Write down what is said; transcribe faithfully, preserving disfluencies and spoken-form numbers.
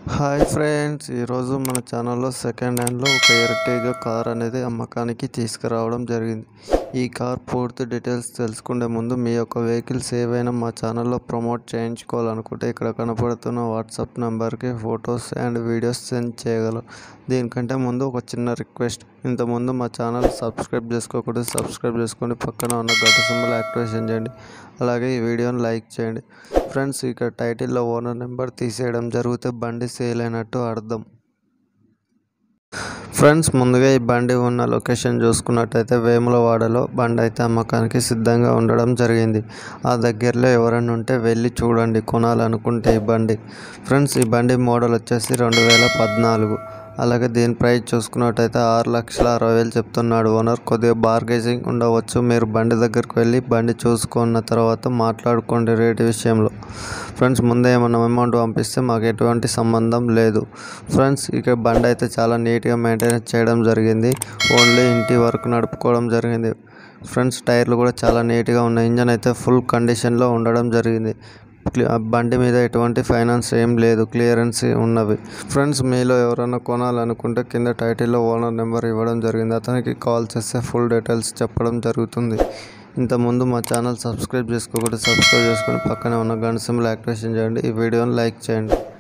Hi friends, ఈరోజు మన ఛానల్లో సెకండ్ హ్యాండ్లో ఒక ఎర్టిగా కార్ అనేది అమ్మకానికి తీసుకురావడం జరిగింది. ఈ కార్ పూర్తి డీటెయిల్స్ తెలుసుకునే ముందు మీ యొక్క వెహికల్స్ ఏవైనా మా ఛానల్లో ప్రమోట్ చేయించుకోవాలనుకుంటే ఇక్కడ కనపడుతున్న వాట్సాప్ నెంబర్కి ఫొటోస్ అండ్ వీడియోస్ సెండ్ చేయగలరు. దీనికంటే ముందు ఒక చిన్న రిక్వెస్ట్, ఇంతకుముందు మా ఛానల్ సబ్స్క్రైబ్ చేసుకోకుండా సబ్స్క్రైబ్ చేసుకొని పక్కన ఉన్న గంట సింబల్ యాక్టివేషన్ చేయండి. అలాగే ఈ వీడియోని లైక్ చేయండి. ఫ్రెండ్స్, ఇక్కడ టైటిల్లో ఓనర్ నెంబర్ తీసేయడం జరిగితే బండి సేల్ అయినట్టు అర్థం. ఫ్రెండ్స్, ముందుగా ఈ బండి ఉన్న లొకేషన్ చూసుకున్నట్టయితే వేములవాడలో బండి అయితే అమ్మకానికి సిద్ధంగా ఉండడం జరిగింది. ఆ దగ్గరలో ఎవరైనా ఉంటే వెళ్ళి చూడండి కొనాలనుకుంటే ఈ బండి. ఫ్రెండ్స్, ఈ బండి మోడల్ వచ్చేసి రెండు వేల పద్నాలుగు. అలాగే దీని ప్రైస్ చూసుకున్నట్టయితే ఆరు లక్షల అరవై వేలు చెప్తున్నాడు ఓనర్. కొద్దిగా బార్గెనింగ్ ఉండవచ్చు. మీరు బండి దగ్గరికి వెళ్ళి బండి చూసుకున్న తర్వాత మాట్లాడుకోండి రేటు విషయంలో. ఫ్రెండ్స్, ముందే ఏమన్నా అమౌంట్ పంపిస్తే మాకు ఎటువంటి సంబంధం లేదు. ఫ్రెండ్స్, ఇక బండి అయితే చాలా నీట్గా మెయింటెనెన్స్ చేయడం జరిగింది. ఓన్లీ ఇంటి వరకు నడుపుకోవడం జరిగింది. ఫ్రెండ్స్, టైర్లు కూడా చాలా నీట్గా ఉన్నాయి. ఇంజన్ అయితే ఫుల్ కండిషన్లో ఉండడం జరిగింది. బండి మీద ఎటువంటి ఫైనాన్స్ ఏం లేదు, క్లియరెన్స్ ఉన్నవి. ఫ్రెండ్స్, మీలో ఎవరైనా కొనాలనుకుంటే కింద టైటిల్లో ఓనర్ నెంబర్ ఇవ్వడం జరిగింది. అతనికి కాల్ చేస్తే ఫుల్ డీటెయిల్స్ చెప్పడం జరుగుతుంది. ఇంతకుముందు మా ఛానల్ సబ్స్క్రైబ్ చేసుకోకుండా సబ్స్క్రైబ్ చేసుకొని పక్కనే ఉన్న గంట సింబల్ యాక్టివేషన్ చేయండి. ఈ వీడియోని లైక్ చేయండి.